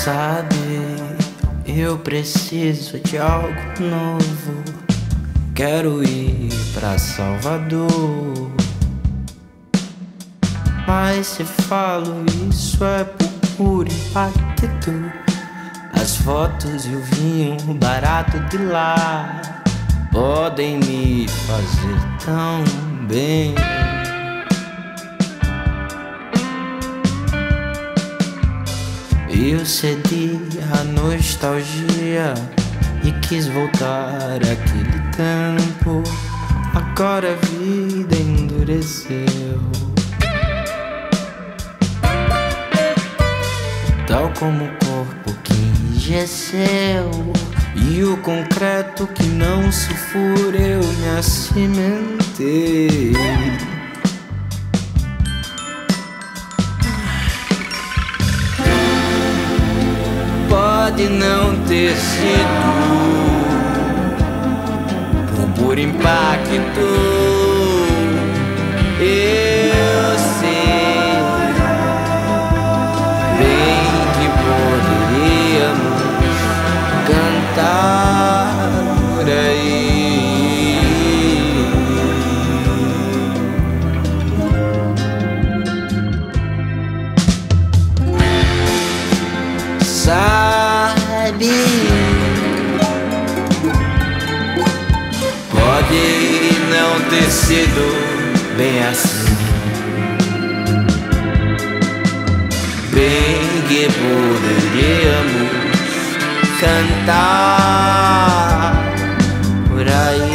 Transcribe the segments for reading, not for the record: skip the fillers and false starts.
Sabe, eu preciso de algo novo. Quero ir pra Salvador, mas se falo isso é por puro impacto. As fotos e o vinho barato de lá podem me fazer tão bem. Eu cedi à nostalgia e quis voltar àquele tempo. Agora a vida endureceu, tal como o corpo que enrijeceu e o concreto que não se fura. Eu me acimentei. Pode não ter sido por puro impacto, eu sei bem que poderíamos cantar por aí. Pode não ter sido bem assim, bem que poderíamos cantar por aí.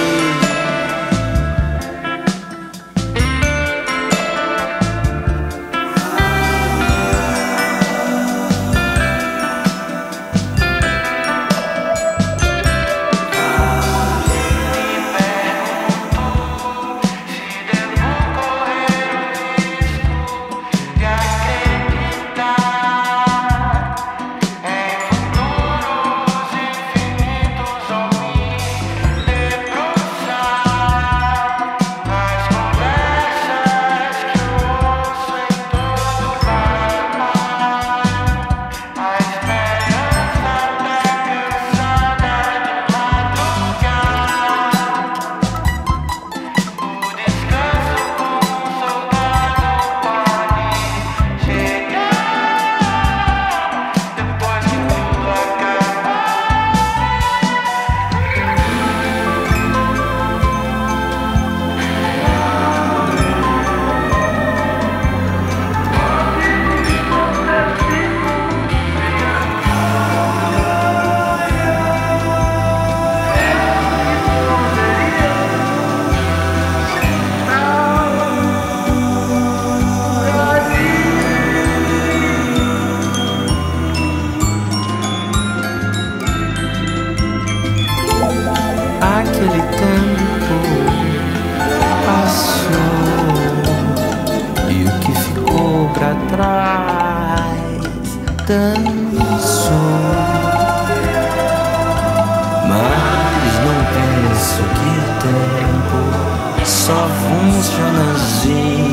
Aquele tempo passou e o que ficou pra trás dançou. Mas não penso que o tempo só funciona assim.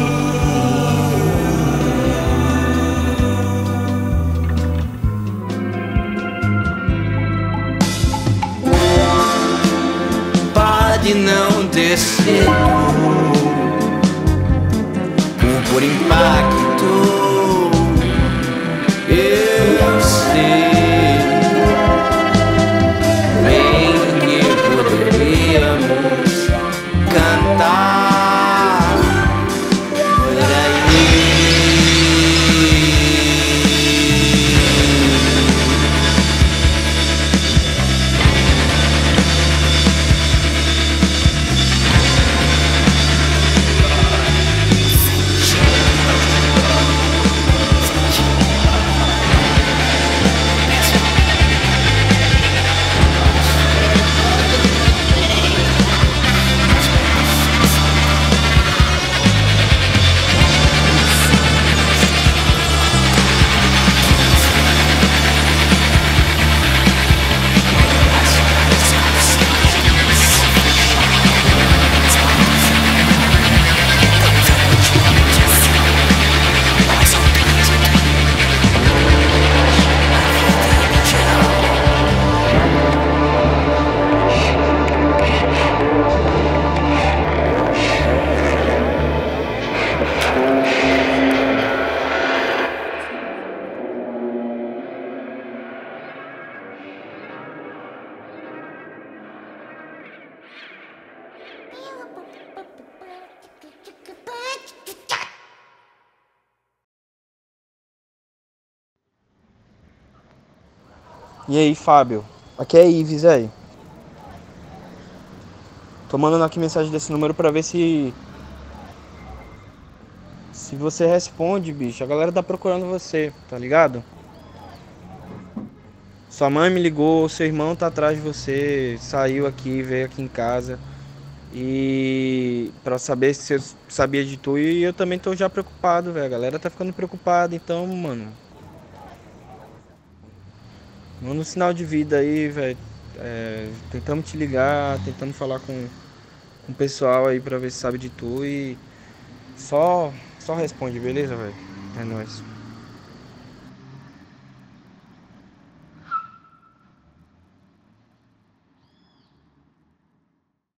Pode não ter sido por impacto, eu sei bem que poderíamos cantar por aí. E aí, Fábio? Aqui é Ives, aí. Tô mandando aqui mensagem desse número pra ver se você responde, bicho. A galera tá procurando você, tá ligado? Sua mãe me ligou, seu irmão tá atrás de você, saiu aqui, veio aqui em casa e pra saber se eu sabia de tu e eu também tô já preocupado, velho. A galera tá ficando preocupada, então, mano, manda um sinal de vida aí, velho. Tentamos te ligar, tentamos falar com o pessoal aí pra ver se sabe de tu e só responde, beleza, velho? É nóis.